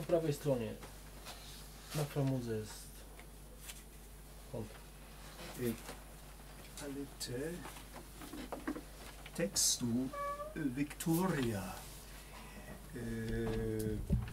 prawej stronie na framudze jest kąt. Ale tekstu Victoria.